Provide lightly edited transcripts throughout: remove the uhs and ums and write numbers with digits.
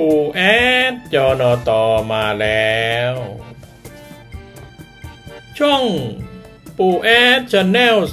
ปู่แอดจนตมาแล้วช่องปู่แอดชาแนล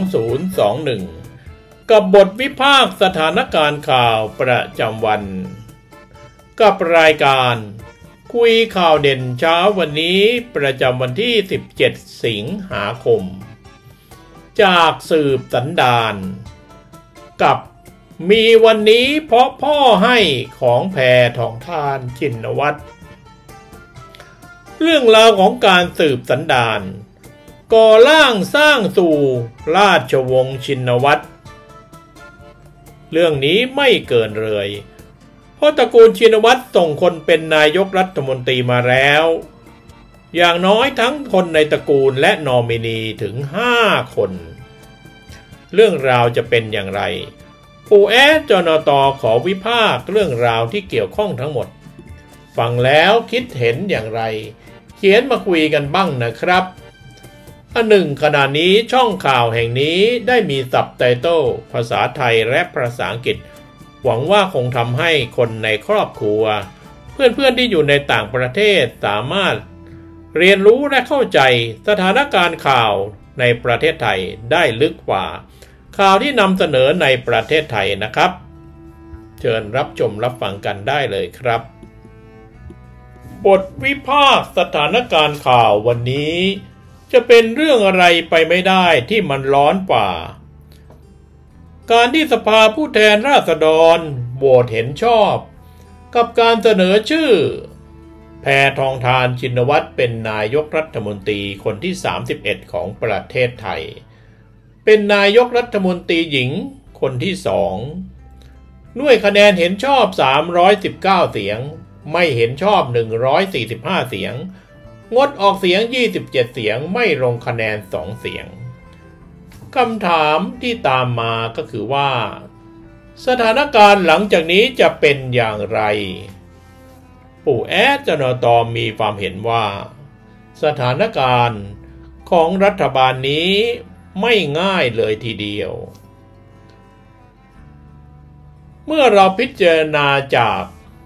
2021กับบทวิพากษ์สถานการณ์ข่าวประจำวันกับรายการคุยข่าวเด่นเช้าวันนี้ประจำวันที่17สิงหาคมจากสืบสันดานกับมีวันนี้เพราะพ่อให้ของแพทองธารชินวัตรเรื่องราวของการสืบสันดานก่อร่างสร้างสู่ราชวงศ์ชินวัตรเรื่องนี้ไม่เกินเลยเพราะตระกูลชินวัตรส่งคนเป็นนายกรัฐมนตรีมาแล้วอย่างน้อยทั้งคนในตระกูลและนอมินีถึง5 คนเรื่องราวจะเป็นอย่างไรปู่แอดจนตขอวิพากษ์เรื่องราวที่เกี่ยวข้องทั้งหมดฟังแล้วคิดเห็นอย่างไรเขียนมาคุยกันบ้างนะครับอันหนึ่งขณะนี้ช่องข่าวแห่งนี้ได้มีซับไตเติลภาษาไทยและภาษาอังกฤษหวังว่าคงทำให้คนในครอบครัวเพื่อนๆที่อยู่ในต่างประเทศสามารถเรียนรู้และเข้าใจสถานการณ์ข่าวในประเทศไทยได้ลึกกว่าข่าวที่นำเสนอในประเทศไทยนะครับเชิญรับชมรับฟังกันได้เลยครับบทวิพากษ์สถานการณ์ข่าววันนี้จะเป็นเรื่องอะไรไปไม่ได้ที่มันร้อนกว่าการที่สภาผู้แทนราษฎรโหวตเห็นชอบกับการเสนอชื่อแพทองธารชินวัตรเป็นนายกรัฐมนตรีคนที่31ของประเทศไทยเป็นนายกรัฐมนตรีหญิงคนที่2ด้วยคะแนนเห็นชอบ319 เสียงไม่เห็นชอบ145 เสียงงดออกเสียง27 เสียงไม่ลงคะแนน2 เสียงคำถามที่ตามมาก็คือว่าสถานการณ์หลังจากนี้จะเป็นอย่างไรปู่แอดจนตมีความเห็นว่าสถานการณ์ของรัฐบาลนี้ไม่ง่ายเลยทีเดียวเมื่อเราพิจารณาจาก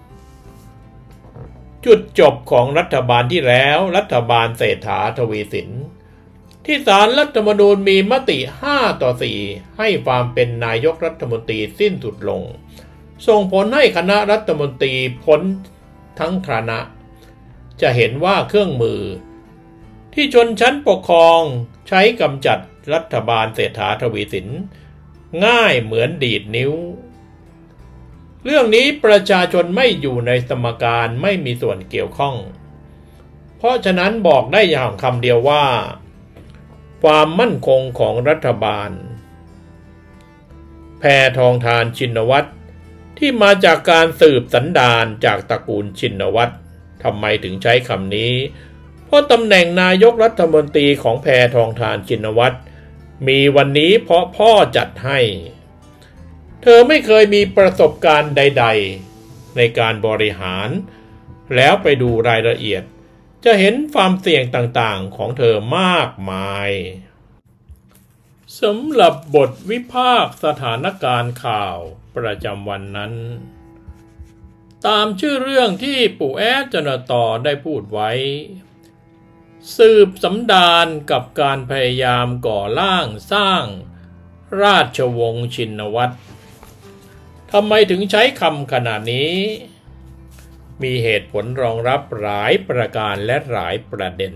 จุดจบของรัฐบาลที่แล้วรัฐบาลเศรษฐาทวีสินที่ศาลรัฐธรรมนูญมีมติ5-4ให้ความเป็นนายกรัฐมนตรีสิ้นสุดลงส่งผลให้คณะรัฐมนตรีพ้นทั้งคณะจะเห็นว่าเครื่องมือที่ชนชั้นปกครองใช้กำจัดรัฐบาลเศรษฐาทวีสินง่ายเหมือนดีดนิ้วเรื่องนี้ประชาชนไม่อยู่ในสมการไม่มีส่วนเกี่ยวข้องเพราะฉะนั้นบอกได้อย่างคำเดียวว่าความมั่นคงของรัฐบาลแพทองธารชินวัตรที่มาจากการสืบสันดานจากตระกูลชินวัตรทำไมถึงใช้คำนี้เพราะตำแหน่งนายกรัฐมนตรีของแพทองธารชินวัตรมีวันนี้เพราะพ่อจัดให้เธอไม่เคยมีประสบการณ์ใดๆในการบริหารแล้วไปดูรายละเอียดจะเห็นความเสี่ยงต่างๆของเธอมากมายสำหรับบทวิพากษ์สถานการณ์ข่าวประจำวันนั้นตามชื่อเรื่องที่ปู่แอดจนตได้พูดไว้สืบสันดานกับการพยายามก่อร่างสร้างราชวงศ์ชินวัตรทำไมถึงใช้คำขนาดนี้มีเหตุผลรองรับหลายประการและหลายประเด็น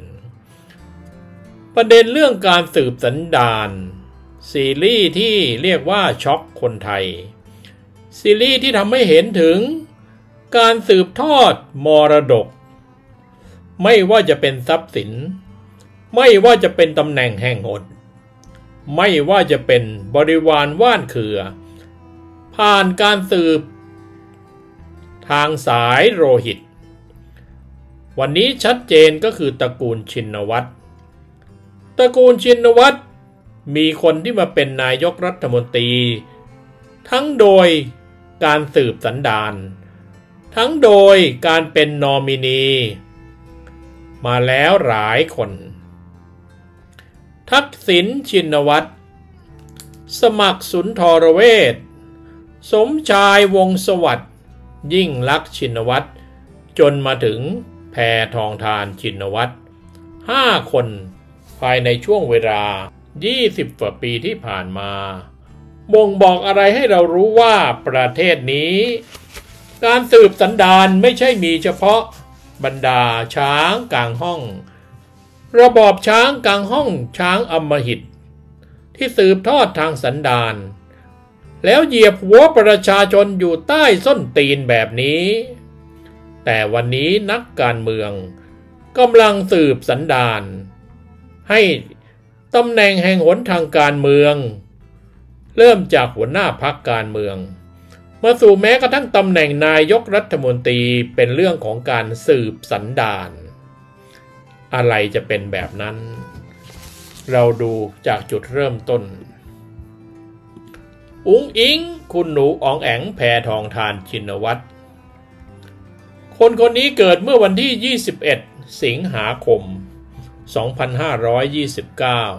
เรื่องการสืบสันดานซีรีส์ที่เรียกว่าช็อกคนไทยซีรีส์ที่ทำให้เห็นถึงการสืบทอดมรดกไม่ว่าจะเป็นทรัพย์สินไม่ว่าจะเป็นตำแหน่งแห่งหนไม่ว่าจะเป็นบริวารว่านเครือผ่านการสืบทางสายโลหิตวันนี้ชัดเจนก็คือตระกูลชินวัตรตระกูลชินวัตรมีคนที่มาเป็นนายกรัฐมนตรีทั้งโดยการสืบสันดานทั้งโดยการเป็นนอมินีมาแล้วหลายคนทักษิณชินวัตรสมัครสุนทรเวชสมชายวงศ์สวัสดิ์ยิ่งลักษณ์ชินวัตรจนมาถึงแพทองธารชินวัตร5 คนภายในช่วงเวลา20 กว่าปีที่ผ่านมาบ่งบอกอะไรให้เรารู้ว่าประเทศนี้การสืบสันดานไม่ใช่มีเฉพาะบรรดาช้างกลางห้องระบอบช้างกลางห้องช้างอำมหิตที่สืบทอดทางสันดานแล้วเหยียบหัวประชาชนอยู่ใต้ส้นตีนแบบนี้แต่วันนี้นักการเมืองกำลังสืบสันดานให้ตำแหน่งแห่งหนทางการเมืองเริ่มจากหัวหน้าพรรคการเมืองมาสู่แม้กระทั่งตำแหน่งนายกรัฐมนตรีเป็นเรื่องของการสืบสันดานอะไรจะเป็นแบบนั้นเราดูจากจุดเริ่มต้นอุ๋งอิงคุณหนูอ๋องแอ๋งแพทองธารชินวัตรคนนี้เกิดเมื่อวันที่21 สิงหาคม 2529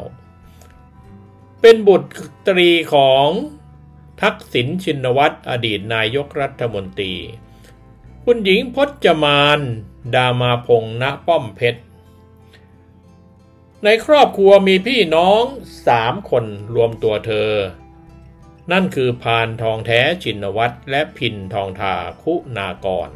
เป็นบุตรีของทักษิณชินวัตรอดีตนายกรัฐมนตรีคุณหญิงพจมานดามาพงษ์ ณ ป้อมเพชรในครอบครัวมีพี่น้อง3 คนรวมตัวเธอนั่นคือพานทองแท้ชินวัตรและพินทองทาคุณากร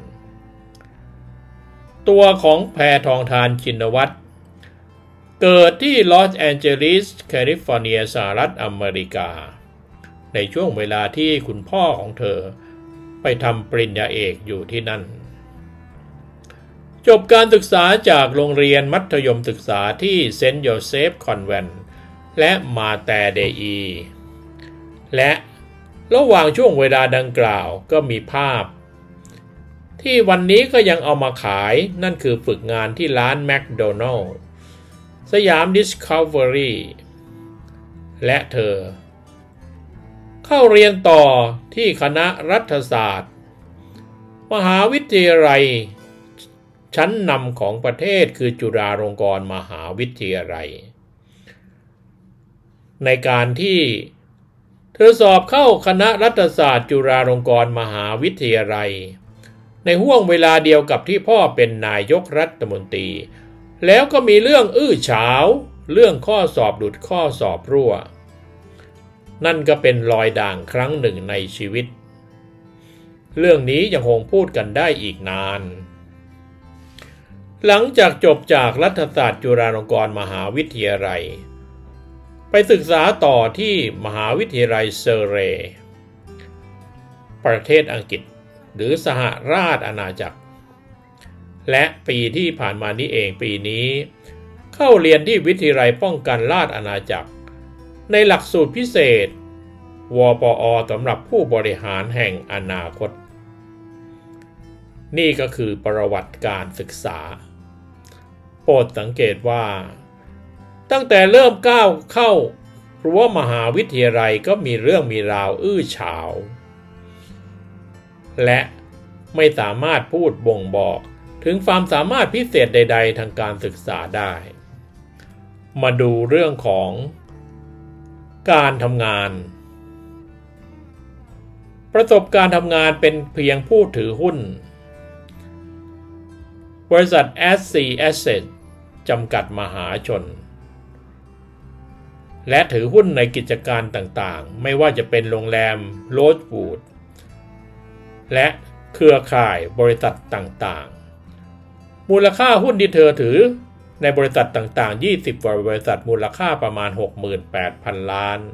ตัวของแพทองธารชินวัตรเกิดที่ลอสแอนเจลิสแคลิฟอร์เนียสหรัฐอเมริกาในช่วงเวลาที่คุณพ่อของเธอไปทำปริญญาเอกอยู่ที่นั่นจบการศึกษาจากโรงเรียนมัธยมศึกษาที่เซนต์โยเซฟคอนแวนต์และมาแตเดอีและระหว่างช่วงเวลาดังกล่าวก็มีภาพที่วันนี้ก็ยังเอามาขายนั่นคือฝึกงานที่ร้านแมคโดนัลด์สยามดิสคัฟเวอรี่และเธอเข้าเรียนต่อที่คณะรัฐศาสตร์มหาวิทยาลัยชั้นนำของประเทศคือจุฬาลงกรณ์มหาวิทยาลัยในการที่เธอสอบเข้าคณะรัฐศาสตร์จุฬาลงกรณ์มหาวิทยาลัยในห่วงเวลาเดียวกับที่พ่อเป็นนายกรัฐมนตรีแล้วก็มีเรื่องอื้อฉาวเรื่องข้อสอบหลุดข้อสอบรั่วนั่นก็เป็นรอยด่างครั้งหนึ่งในชีวิตเรื่องนี้ยังคงพูดกันได้อีกนานหลังจากจบจากรัฐศาสตร์จุฬาลงกรณ์มหาวิทยาลัยไปศึกษาต่อที่มหาวิทยาลัยเซอร์เรย์ประเทศอังกฤษหรือสหราชอาณาจักรและปีที่ผ่านมานี้เองปีนี้เข้าเรียนที่วิทยาลัยป้องกันราษฎร์อาณาจักรในหลักสูตรพิเศษวปอ.สำหรับผู้บริหารแห่งอนาคตนี่ก็คือประวัติการศึกษาโปรดสังเกตว่าตั้งแต่เริ่มก้าวเข้ารั้วมหาวิทยาลัยก็มีเรื่องมีราวอื้อฉาวและไม่สามารถพูดบ่งบอกถึงความสามารถพิเศษใดๆทางการศึกษาได้มาดูเรื่องของการทำงานประสบการณ์ทำงานเป็นเพียงผู้ถือหุ้นบริษัท SC Asset จำกัดมหาชนและถือหุ้นในกิจการต่างๆไม่ว่าจะเป็นโรงแรมโรสวูดและเครือข่ายบริษัทต่างๆมูลค่าหุ้นที่เธอถือในบริษัทต่างๆ20กว่าบริษัทมูลค่าประมาณ 68,000 ล้าน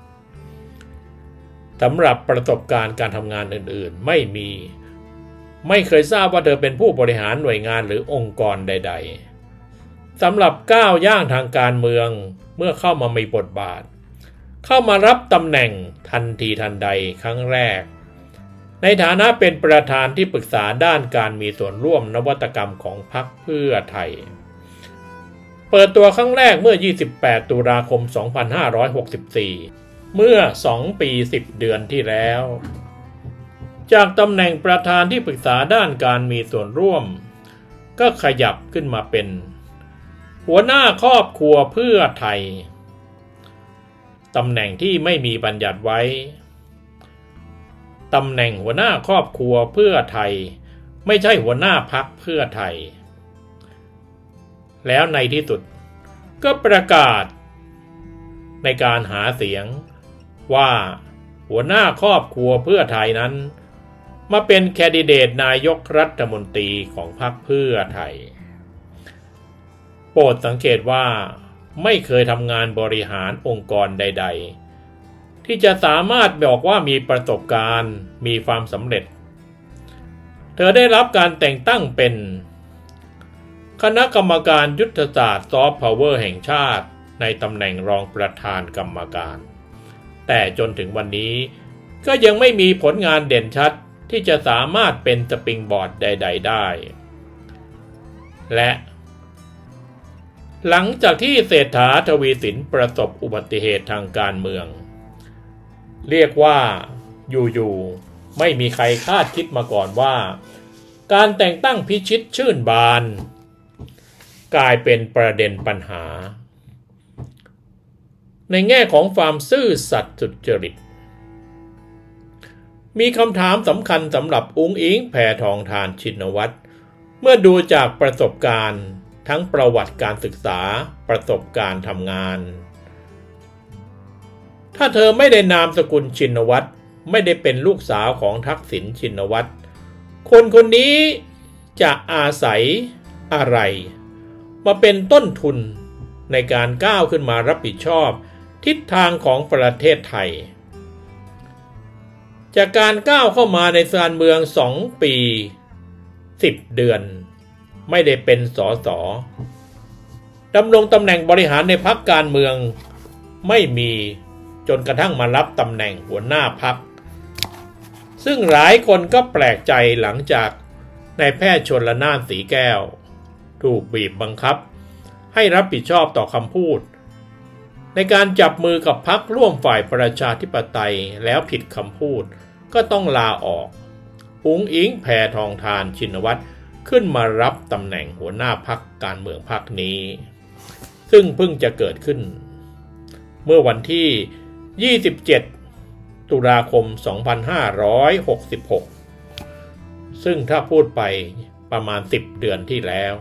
สำหรับประสบการณ์การทำงานอื่นๆไม่เคยทราบว่าเธอเป็นผู้บริหารหน่วยงานหรือองค์กรใดๆสำหรับก้าวย่างทางการเมืองเมื่อเข้ามามีบทบาทเข้ามารับตำแหน่งทันทีทันใดครั้งแรกในฐานะเป็นประธานที่ปรึกษาด้านการมีส่วนร่วมนวัตกรรมของพรรคเพื่อไทยเปิดตัวครั้งแรกเมื่อ28 ตุลาคม 2564เมื่อ2 ปี 10 เดือนที่แล้วจากตำแหน่งประธานที่ปรึกษาด้านการมีส่วนร่วมก็ขยับขึ้นมาเป็นหัวหน้าครอบครัวเพื่อไทยตำแหน่งที่ไม่มีบัญญัติไว้ตำแหน่งหัวหน้าครอบครัวเพื่อไทยไม่ใช่หัวหน้าพรรคเพื่อไทยแล้วในที่สุดก็ประกาศในการหาเสียงว่าหัวหน้าครอบครัวเพื่อไทยนั้นมาเป็นแคนดิเดตนายกรัฐมนตรีของพรรคเพื่อไทยโปรดสังเกตว่าไม่เคยทำงานบริหารองค์กรใดๆที่จะสามารถบอกว่ามีประสบการณ์มีความสำเร็จเธอได้รับการแต่งตั้งเป็นคณะกรรมการยุทธศาสตร์ซอฟต์พาวเวอร์แห่งชาติในตำแหน่งรองประธานกรรมการแต่จนถึงวันนี้ก็ยังไม่มีผลงานเด่นชัดที่จะสามารถเป็นสปริงบอร์ดใดๆได้และหลังจากที่เศรษฐา ทวีสินประสบอุบัติเหตุทางการเมืองเรียกว่าอยู่ๆไม่มีใครคาดคิดมาก่อนว่าการแต่งตั้งพิชิตชื่นบานกลายเป็นประเด็นปัญหาในแง่ของความซื่อสัตย์สุจริตมีคำถามสำคัญสำหรับอุ๊งอิ๊งแพทองธารชินวัตรเมื่อดูจากประสบการณ์ทั้งประวัติการศึกษาประสบการณ์ทำงานถ้าเธอไม่ได้นามสกุลชินวัตรไม่ได้เป็นลูกสาวของทักษิณชินวัตรคนนี้จะอาศัยอะไรมาเป็นต้นทุนในการก้าวขึ้นมารับผิดชอบทิศทางของประเทศไทยจากการก้าวเข้ามาในการเมือง2 ปี 10 เดือนไม่ได้เป็นสสดำรงตำแหน่งบริหารในพรรคการเมืองไม่มีจนกระทั่งมารับตำแหน่งหัวหน้าพรรคซึ่งหลายคนก็แปลกใจหลังจากนายแพทย์ชลน่านสีแก้วถูกบีบบังคับให้รับผิดชอบต่อคำพูดในการจับมือกับพรรคร่วมฝ่ายประชาธิปไตยแล้วผิดคำพูดก็ต้องลาออกอุ๊งอิ๊งแพทองธารชินวัตรขึ้นมารับตำแหน่งหัวหน้าพรรคการเมืองพรรคนี้ซึ่งเพิ่งจะเกิดขึ้นเมื่อวันที่27 ตุลาคม 2566ซึ่งถ้าพูดไปประมาณ10 เดือนที่แล้ว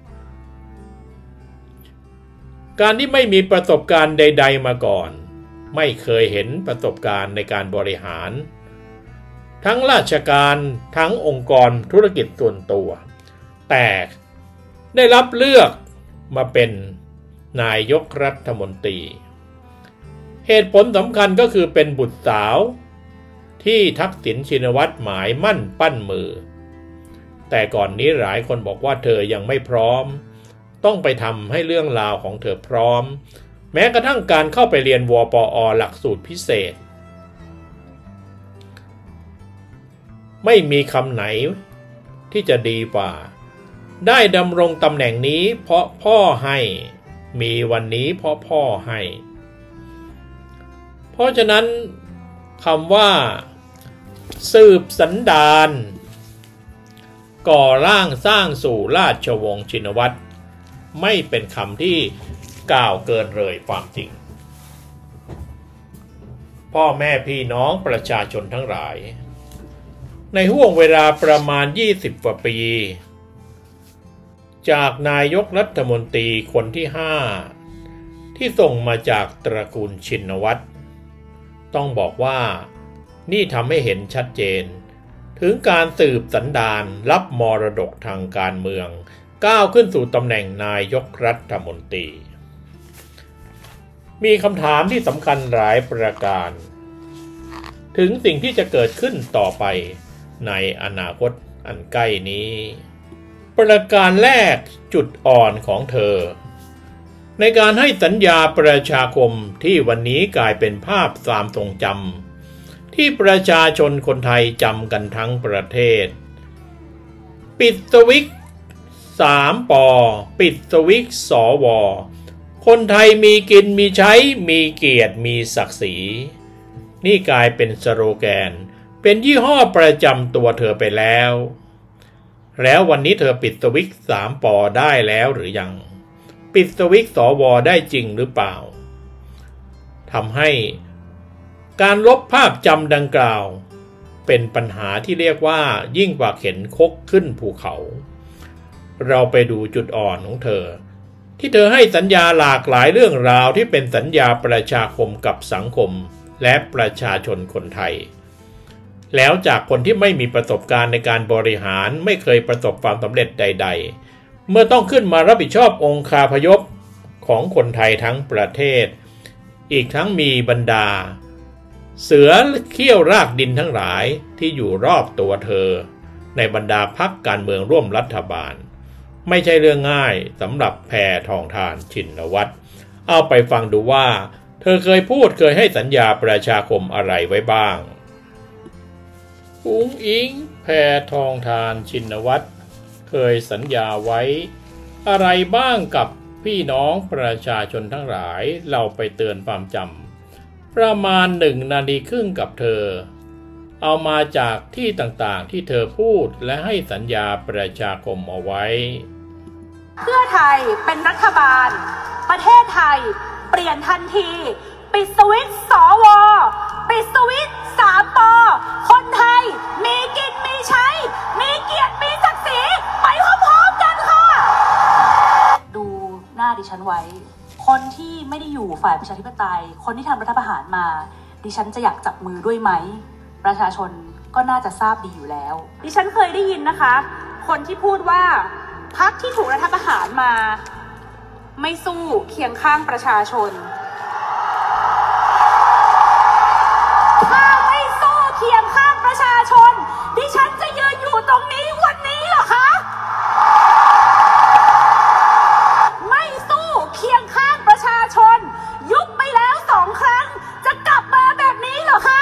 การที่ไม่มีประสบการณ์ใดๆมาก่อนไม่เคยเห็นประสบการณ์ในการบริหารทั้งราชการทั้งองค์กรธุรกิจส่วนตัวแต่ได้รับเลือกมาเป็นนายกรัฐมนตรีเหตุผลสำคัญก็คือเป็นบุตรสาวที่ทักษิณชินวัตรหมายมั่นปั้นมือแต่ก่อนนี้หลายคนบอกว่าเธอยังไม่พร้อมต้องไปทำให้เรื่องราวของเธอพร้อมแม้กระทั่งการเข้าไปเรียนวปอ.หลักสูตรพิเศษไม่มีคำไหนที่จะดีกว่าได้ดำรงตำแหน่งนี้เพราะพ่อให้มีวันนี้เพราะพ่อให้เพราะฉะนั้นคำว่าสืบสันดานก่อร่างสร้างสู่ราชวงศ์ชินวัตรไม่เป็นคำที่กล่าวเกินเลยความจริงพ่อแม่พี่น้องประชาชนทั้งหลายในห่วงเวลาประมาณ20 กว่าปีจากนายกรัฐมนตรีคนที่5ที่ส่งมาจากตระกูลชินวัตรต้องบอกว่านี่ทำให้เห็นชัดเจนถึงการสืบสันดานรับมรดกทางการเมืองก้าวขึ้นสู่ตำแหน่งนายกรัฐมนตรีมีคำถามที่สำคัญหลายประการถึงสิ่งที่จะเกิดขึ้นต่อไปในอนาคตอันใกล้นี้ประการแรกจุดอ่อนของเธอในการให้สัญญาประชาคมที่วันนี้กลายเป็นภาพความทรงจำที่ประชาชนคนไทยจำกันทั้งประเทศปิดสวิตช์3 ป.ปิดสวิตช์สว.คนไทยมีกินมีใช้มีเกียรติมีศักดิ์ศรีนี่กลายเป็นสโลแกนเป็นยี่ห้อประจำตัวเธอไปแล้ววันนี้เธอปิดสวิตช์3 ป.ได้แล้วหรือยังปิดสวิตช์สว.ได้จริงหรือเปล่าทำให้การลบภาพจำดังกล่าวเป็นปัญหาที่เรียกว่ายิ่งกว่าเข็นคกขึ้นภูเขาเราไปดูจุดอ่อนของเธอที่เธอให้สัญญาหลากหลายเรื่องราวที่เป็นสัญญาประชาคมกับสังคมและประชาชนคนไทยแล้วจากคนที่ไม่มีประสบการณ์ในการบริหารไม่เคยประสบความสำเร็จใดๆเมื่อต้องขึ้นมารับผิดชอบองคาพยพของคนไทยทั้งประเทศอีกทั้งมีบรรดาเสือเขี้ยวรากดินทั้งหลายที่อยู่รอบตัวเธอในบรรดาพรรคการเมืองร่วมรัฐบาลไม่ใช่เรื่องง่ายสำหรับแพทองธารชินวัตรเอาไปฟังดูว่าเธอเคยให้สัญญาประชาคมอะไรไว้บ้างอุ๊งอิงแพทองธารชินวัตรเคยสัญญาไว้อะไรบ้างกับพี่น้องประชาชนทั้งหลายเราไปเตือนความจำประมาณ1 นาทีครึ่งกับเธอเอามาจากที่ต่างๆที่เธอพูดและให้สัญญาประชาคมเอาไว้เพื่อไทยเป็นรัฐบาลประเทศไทยเปลี่ยนทันทีปิดสวิตช์สวปิดสวิตช์3 ป.คนไทยมีกินมีใช้มีเกียรติมีศักดิ์ศรีไปพร้อมๆกันค่ะดูหน้าดิฉันไว้คนที่ไม่ได้อยู่ฝ่ายประชาธิปไตยคนที่ทำรัฐประหารมาดิฉันจะอยากจับมือด้วยไหมประชาชนก็น่าจะทราบดีอยู่แล้วดิฉันเคยได้ยินนะคะคนที่พูดว่าพรรคที่ถูกรัฐประหารมาไม่สู้เคียงข้างประชาชนถ้าไม่สู้เคียงข้างประชาชนดิฉันจะยืนอยู่ตรงนี้วันนี้เหรอคะไม่สู้เคียงข้างประชาชนยุบไปแล้ว2 ครั้งจะกลับมาแบบนี้เหรอคะ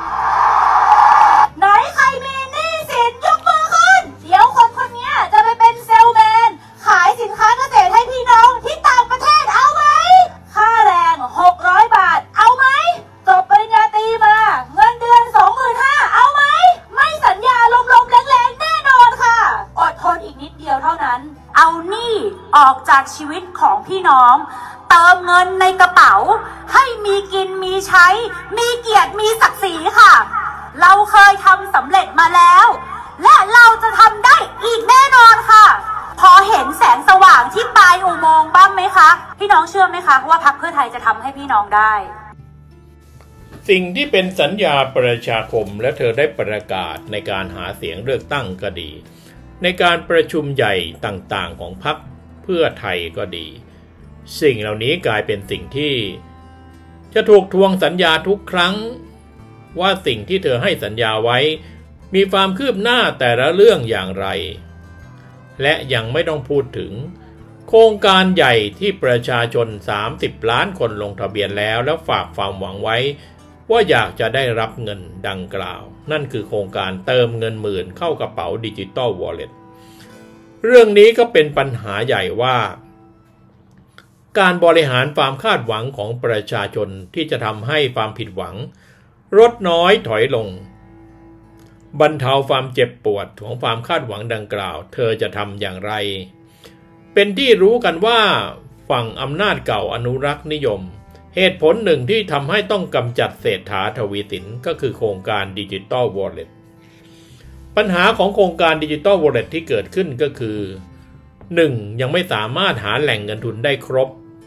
ไหนใครมีหนี้สินยกมือขึ้นเดี๋ยวคนนี้จะไปเป็นเซลแมนขายสินค้าเกษตรให้พี่น้องที่ต่างประเทศเอาไหมค่าแรง600 บาทเอาไหมจบปริญญาตรีมาเงินเดือน 25,000 เอาไหมไม่สัญญาลมๆแรงๆแน่นอนค่ะอดทนอีกนิดเดียวเท่านั้นเอาหนี้ออกจากชีวิตของพี่น้องเติมเงินในกระเป๋าให้มีกินมีใช้มีเกียรติมีศักดิ์ศรีค่ะเราเคยทำสำเร็จมาแล้วและเราจะทำได้อีกแน่นอนค่ะพอเห็นแสงสว่างที่ปลายอุโมงค์บ้างไหมคะพี่น้องเชื่อไหมคะว่าพรรคเพื่อไทยจะทำให้พี่น้องได้สิ่งที่เป็นสัญญาประชาคมและเธอได้ประกาศในการหาเสียงเลือกตั้งก็ดีในการประชุมใหญ่ต่างๆของพรรคเพื่อไทยก็ดีสิ่งเหล่านี้กลายเป็นสิ่งที่จะถูกทวงสัญญาทุกครั้งว่าสิ่งที่เธอให้สัญญาไว้มีความคืบหน้าแต่ละเรื่องอย่างไรและยังไม่ต้องพูดถึงโครงการใหญ่ที่ประชาชน30 ล้านคนลงทะเบียนแล้วฝากความหวังไว้ว่าอยากจะได้รับเงินดังกล่าวนั่นคือโครงการเติมเงินหมื่นเข้ากระเป๋าดิจิตอลวอลเล็ตเรื่องนี้ก็เป็นปัญหาใหญ่ว่าการบริหารความคาดหวังของประชาชนที่จะทำให้ความผิดหวังลดน้อยถอยลงบรรเทาความเจ็บปวดของความคาดหวังดังกล่าวเธอจะทำอย่างไรเป็นที่รู้กันว่าฝั่งอำนาจเก่าอนุรักษ์นิยมเหตุผลหนึ่งที่ทำให้ต้องกำจัดเศรษฐาทวีสินก็คือโครงการดิจิตอลวอลเล็ตปัญหาของโครงการดิจิตอลวอลเล็ตที่เกิดขึ้นก็คือ 1. ยังไม่สามารถหาแหล่งเงินทุนได้ครบ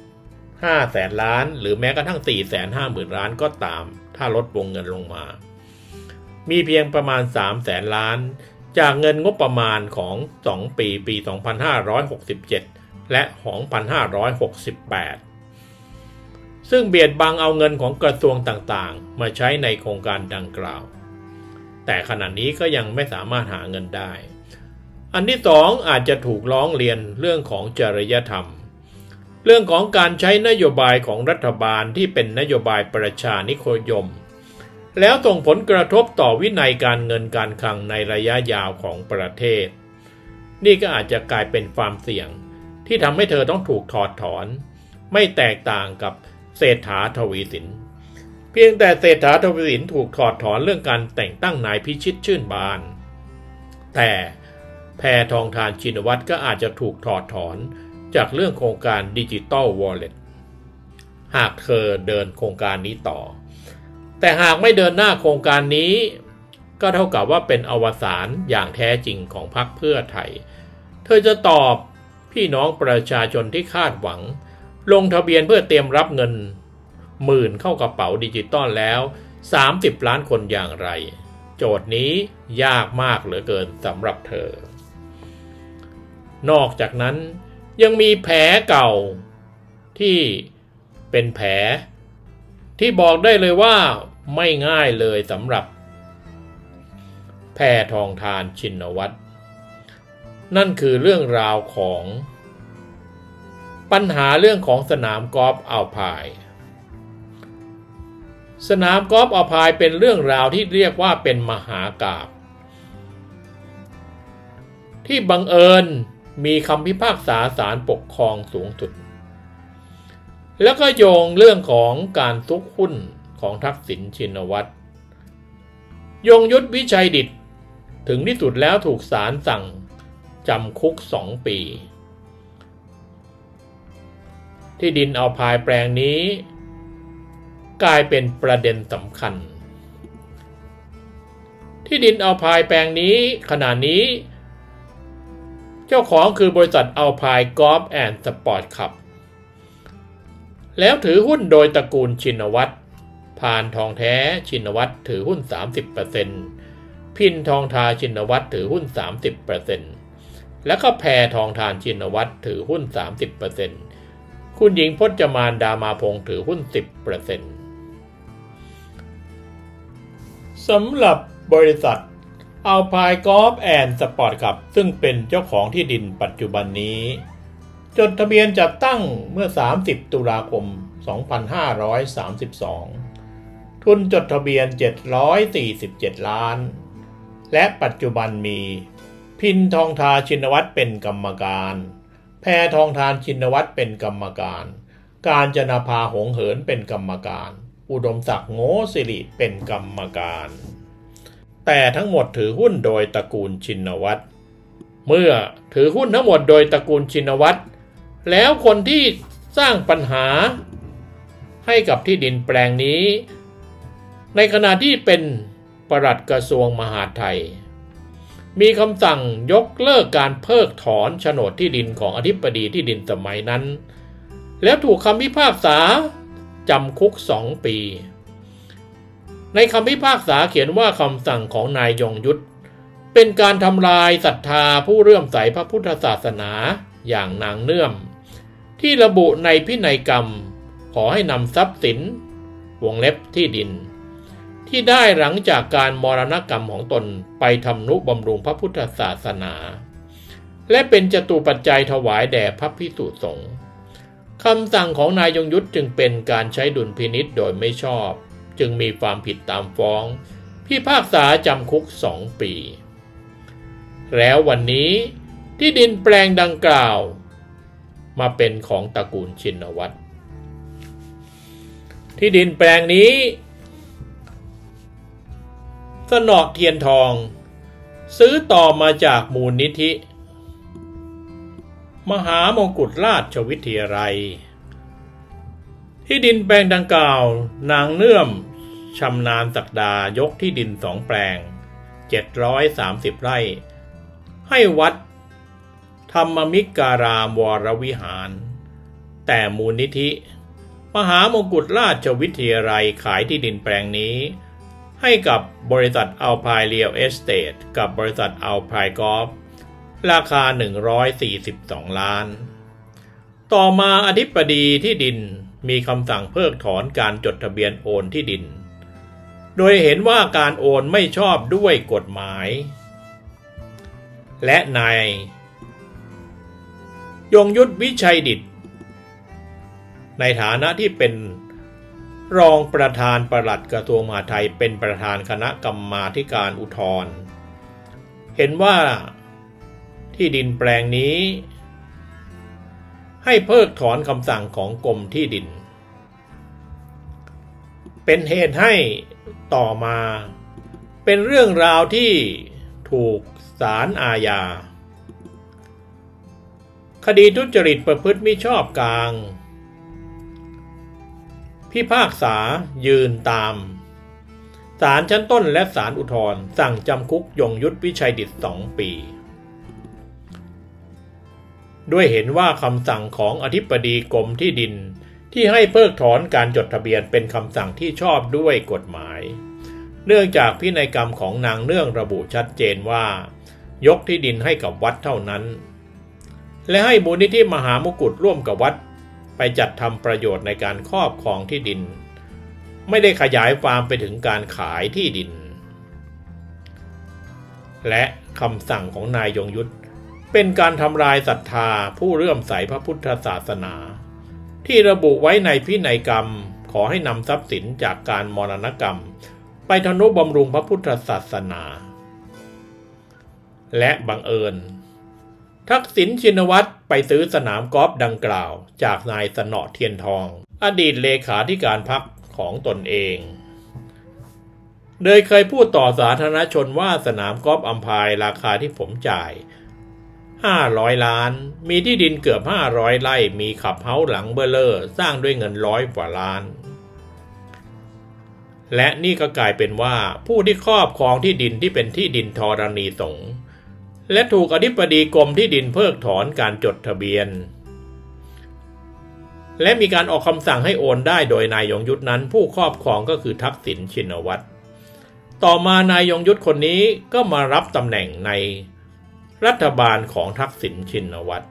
500,000 ล้านหรือแม้กระทั่ง 450,000 ล้านก็ตามถ้าลดวงเงินลงมามีเพียงประมาณ 300,000 ล้านจากเงินงบประมาณของ2 ปี 2567 และ 2568 ซึ่งเบียดบังเอาเงินของกระทรวงต่างๆมาใช้ในโครงการดังกล่าวแต่ขณะนี้ก็ยังไม่สามารถหาเงินได้อันที่2อาจจะถูกร้องเรียนเรื่องของจริยธรรมเรื่องของการใช้นโยบายของรัฐบาลที่เป็นนโยบายประชานิยมแล้วส่งผลกระทบต่อวินัยการเงินการคลังในระยะยาวของประเทศนี่ก็อาจจะกลายเป็นความเสี่ยงที่ทำให้เธอต้องถูกถอดถอนไม่แตกต่างกับเศรษฐาทวีสินเพียงแต่เศรษฐาทวีสินถูกถอดถอนเรื่องการแต่งตั้งนายพิชิตชื่นบานแต่แพทองธารชินวัตรก็อาจจะถูกถอดถอนจากเรื่องโครงการดิจิตอลวอลเล็ตหากเธอเดินโครงการนี้ต่อแต่หากไม่เดินหน้าโครงการนี้ก็เท่ากับว่าเป็นอวสานอย่างแท้จริงของพรรคเพื่อไทยเธอจะตอบพี่น้องประชาชนที่คาดหวังลงทะเบียนเพื่อเตรียมรับเงินหมื่นเข้ากระเป๋าดิจิตอลแล้ว30 ล้านคนอย่างไรโจทย์นี้ยากมากเหลือเกินสำหรับเธอนอกจากนั้นยังมีแผลเก่าที่เป็นแผลที่บอกได้เลยว่าไม่ง่ายเลยสำหรับแพทองธารชินวัตรนั่นคือเรื่องราวของปัญหาเรื่องของสนามกอล์ฟอัลไพน์สนามกอล์ฟอัลไพน์เป็นเรื่องราวที่เรียกว่าเป็นมหากาพย์ที่บังเอิญมีคำพิพากษาศาลปกครองสูงสุดแล้วก็โยงเรื่องของการซุกหุ้นของทักษิณชินวัตรยงยุทธวิชัยดิษฐ์ถึงที่สุดแล้วถูกศาลสั่งจำคุก2 ปีที่ดินอัลไพน์แปลงนี้กลายเป็นประเด็นสำคัญที่ดินอัลไพน์แปลงนี้ขณะนี้เจ้าของคือบริษัทอัลไพน์กอล์ฟแอนด์สปอร์ตคลับแล้วถือหุ้นโดยตระกูลชินวัตรพานทองแท้ชินวัตรถือหุ้น 30% พินทองทาชินวัตรถือหุ้น 30% แล้วก็แพทองทานชินวัตรถือหุ้น 30%คุณหญิงพจมานดามาพงศ์ถือหุ้น 10% สำหรับบริษัทอัลไพน์กอล์ฟแอนด์สปอร์ตคลับซึ่งเป็นเจ้าของที่ดินปัจจุบันนี้จดทะเบียนจัดตั้งเมื่อ30 ตุลาคม 2532 ทุนจดทะเบียน747 ล้านและปัจจุบันมีพินทองทาชินวัตรเป็นกรรมการแพทองทานชินวัตรเป็นกรรมการกาญจนาภาหงเหินเป็นกรรมการอุดมศักดิ์โง่สิริเป็นกรรมการแต่ทั้งหมดถือหุ้นโดยตระกูลชินวัตรเมื่อถือหุ้นทั้งหมดโดยตระกูลชินวัตรแล้วคนที่สร้างปัญหาให้กับที่ดินแปลงนี้ในขณะที่เป็นปลัดกระทรวงมหาดไทยมีคำสั่งยกเลิกการเพิกถอนโฉนดที่ดินของอธิบดีที่ดินสมัยนั้นแล้วถูกคำพิพากษาจำคุก2 ปีในคำพิพากษาเขียนว่าคำสั่งของนายยงยุทธเป็นการทำลายศรัทธาผู้เลื่อมใสพระพุทธศาสนาอย่างนางเนื่อมที่ระบุในพินัยกรรมขอให้นำทรัพย์สินวงเล็บที่ดินที่ได้หลังจากการมรณกรรมของตนไปทำนุบำรุงพระพุทธศาสนาและเป็นจตุปัจจัยถวายแด่พระภิกษุสงฆ์คำสั่งของนายยงยุทธจึงเป็นการใช้ดุลพินิจโดยไม่ชอบจึงมีความผิดตามฟ้องพิพากษาจำคุก2 ปีแล้ววันนี้ที่ดินแปลงดังกล่าวมาเป็นของตระกูลชินวัตรที่ดินแปลงนี้สนอเทียนทองซื้อต่อมาจากมูลนิธิมหามงกุฎราชวิทยาลัยที่ดินแปลงดังกล่าวนางเนื่อมชำนาญศักดายกที่ดิน2 แปลง730 ไร่ให้วัดธรรมมิการามวรวิหารแต่มูลนิธิมหามงกุฎราชวิทยาลัยขายที่ดินแปลงนี้ให้กับบริษัทอัลไพน์เรียลเอสเตทกับบริษัทอัลไพน์กอล์ฟราคา142 ล้านต่อมาอธิบดีที่ดินมีคำสั่งเพิกถอนการจดทะเบียนโอนที่ดินโดยเห็นว่าการโอนไม่ชอบด้วยกฎหมายและนายยงยุทธวิชัยดิษฐ์ในฐานะที่เป็นรองประธานปลัดกระทรวงมหาดไทยเป็นประธานคณะกรรมาธิการอุทธรณ์เห็นว่าที่ดินแปลงนี้ให้เพิกถอนคำสั่งของกรมที่ดินเป็นเหตุให้ต่อมาเป็นเรื่องราวที่ถูกศาลอาญาคดีทุจริตประพฤติมิชอบกลางพิพากษายืนตามศาลชั้นต้นและศาลอุทธรณ์สั่งจำคุกยงยุทธวิชัยดิษฐ์2 ปีด้วยเห็นว่าคำสั่งของอธิบดีกรมที่ดินที่ให้เพิกถอนการจดทะเบียนเป็นคำสั่งที่ชอบด้วยกฎหมายเนื่องจากพินัยกรรมของนางเนื่องระบุชัดเจนว่ายกที่ดินให้กับวัดเท่านั้นและให้มูลนิธิมหามกุฏร่วมกับวัดไปจัดทำประโยชน์ในการครอบครองที่ดินไม่ได้ขยายความไปถึงการขายที่ดินและคำสั่งของนายยงยุทธเป็นการทำลายศรัทธาผู้เลื่อมใสพระพุทธศาสนาที่ระบุไว้ในพินัยกรรมขอให้นำทรัพย์สินจากการมรณกรรมไปทนุบำรุงพระพุทธศาสนาและบังเอิญทักษิณชินวัตรไปซื้อสนามกอล์ฟดังกล่าวจากนายสนอเทียนทองอดีตเลขาธิการพรรคของตนเองโดยเคยพูดต่อสาธารณชนว่าสนามกอล์ฟอัมพายราคาที่ผมจ่าย500 ล้านมีที่ดินเกือบ500 ไร่มีขับเฮ้าส์หลังเบ้อเร่อสร้างด้วยเงิน100 กว่าล้านและนี่ก็กลายเป็นว่าผู้ที่ครอบครองที่ดินที่เป็นที่ดินธรณีสงฆ์และถูกอธิบดีกรมที่ดินเพิกถอนการจดทะเบียนและมีการออกคำสั่งให้โอนได้โดยนายยงยุทธนั้นผู้ครอบครองก็คือทักษิณชินวัตรต่อมานายยงยุทธคนนี้ก็มารับตำแหน่งในรัฐบาลของทักษิณชินวัตร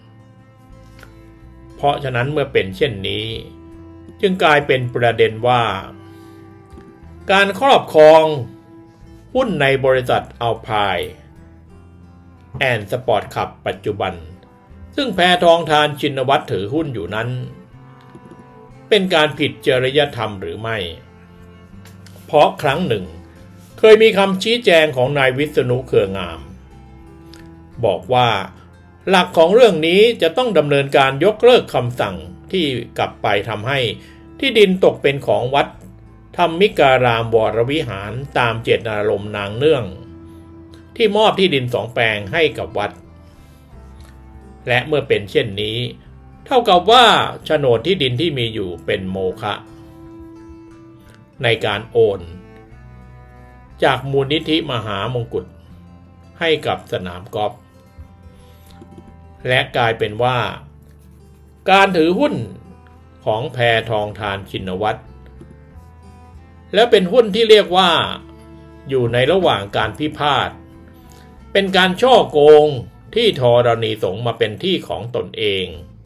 เพราะฉะนั้นเมื่อเป็นเช่นนี้จึงกลายเป็นประเด็นว่าการครอบครองหุ้นในบริษัทอัลพายแอนด์สปอร์ตคลับปัจจุบันซึ่งแพทองธารชินวัตรถือหุ้นอยู่นั้นเป็นการผิดจริยธรรมหรือไม่เพราะครั้งหนึ่งเคยมีคำชี้แจงของนายวิษณุเครืองามบอกว่าหลักของเรื่องนี้จะต้องดำเนินการยกเลิกคำสั่งที่กลับไปทำให้ที่ดินตกเป็นของวัดธรรมิการามวรวิหารตามเจตนารมณ์นางเนื่องที่มอบที่ดิน2 แปลงให้กับวัดและเมื่อเป็นเช่นนี้เท่ากับว่าโฉนดที่ดินที่มีอยู่เป็นโมฆะในการโอนจากมูลนิธิมหามงกุฏให้กับสนามกอล์ฟและกลายเป็นว่าการถือหุ้นของแพทองธารชินวัตรและเป็นหุ้นที่เรียกว่าอยู่ในระหว่างการพิพาทเป็นการฉ้อโกงที่ธรณีสงฆ์มาเป็นที่ของตนเอง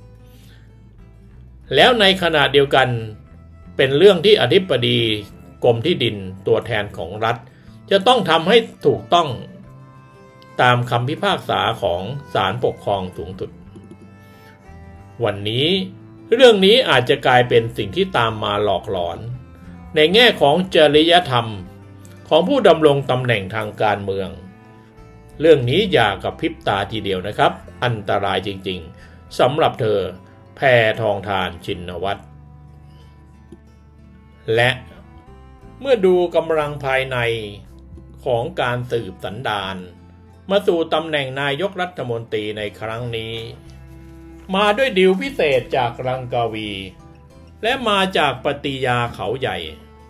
แล้วในขณะเดียวกันเป็นเรื่องที่อธิบดีกรมที่ดินตัวแทนของรัฐจะต้องทำให้ถูกต้องตามคำพิพากษาของศาลปกครองสูงสุดวันนี้เรื่องนี้อาจจะกลายเป็นสิ่งที่ตามมาหลอกหลอนในแง่ของจริยธรรมของผู้ดำรงตำแหน่งทางการเมืองเรื่องนี้อย่ากระพริบตาทีเดียวนะครับอันตรายจริงๆสำหรับเธอแพทองธารชินวัตรและเมื่อดูกำลังภายในของการสืบสันดานมาสู่ตำแหน่งนายกรัฐมนตรีในครั้งนี้มาด้วยดีลพิเศษจากรังกาวีและมาจากปฏิญาเขาใหญ่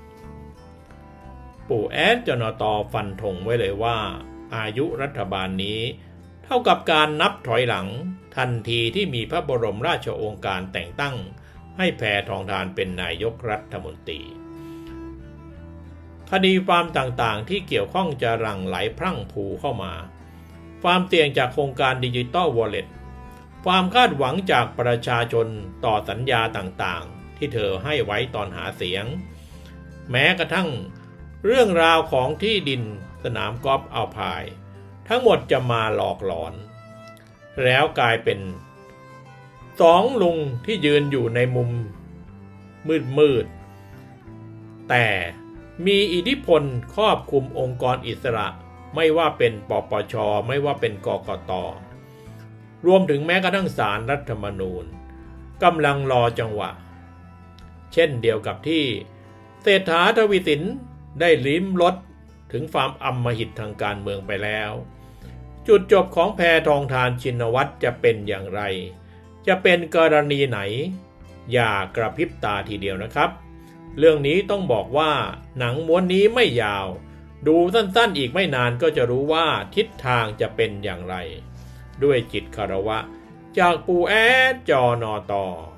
ปู่แอดจนตฟันธงไว้เลยว่าอายุรัฐบาลนี้เท่ากับการนับถอยหลังทันทีที่มีพระบรมราชโองการแต่งตั้งให้แพทองธารเป็นนายกรัฐมนตรีคดีความต่างๆที่เกี่ยวข้องจะหลั่งไหลพรั่งพรูเข้ามาความเสี่ยงจากโครงการดิจิตอลวอลเล็ตความคาดหวังจากประชาชนต่อสัญญาต่างๆที่เธอให้ไว้ตอนหาเสียงแม้กระทั่งเรื่องราวของที่ดินสนามกอล์ฟอัลพายทั้งหมดจะมาหลอกหลอนแล้วกลายเป็น2 ลุงที่ยืนอยู่ในมุมมืดแต่มีอิทธิพลครอบคลุมองค์กรอิสระไม่ว่าเป็นปปช.ไม่ว่าเป็นกกต.รวมถึงแม้กระทั่งศาลรัฐธรรมนูญกำลังรอจังหวะเช่นเดียวกับที่เศรษฐา ทวีสินได้ลิ้มรสถึงความอำมหิตทางการเมืองไปแล้วจุดจบของแพทองธารชินวัตรจะเป็นอย่างไรจะเป็นกรณีไหนอย่ากระพริบตาทีเดียวนะครับเรื่องนี้ต้องบอกว่าหนังม้วนนี้ไม่ยาวดูสั้นๆอีกไม่นานก็จะรู้ว่าทิศทางจะเป็นอย่างไรด้วยจิตคารวะจากปู่แอดจนต.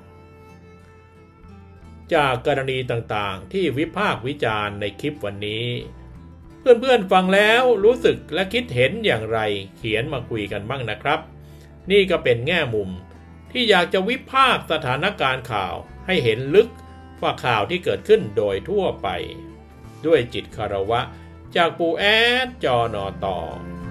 จากกรณีต่างๆที่วิพากษ์วิจารณ์ในคลิปวันนี้เพื่อนๆฟังแล้วรู้สึกและคิดเห็นอย่างไรเขียนมาคุยกันบ้างนะครับนี่ก็เป็นแง่มุมที่อยากจะวิพากษ์สถานการณ์ข่าวให้เห็นลึกว่าข่าวที่เกิดขึ้นโดยทั่วไปด้วยจิตคารวะจากปู่แอดจนต.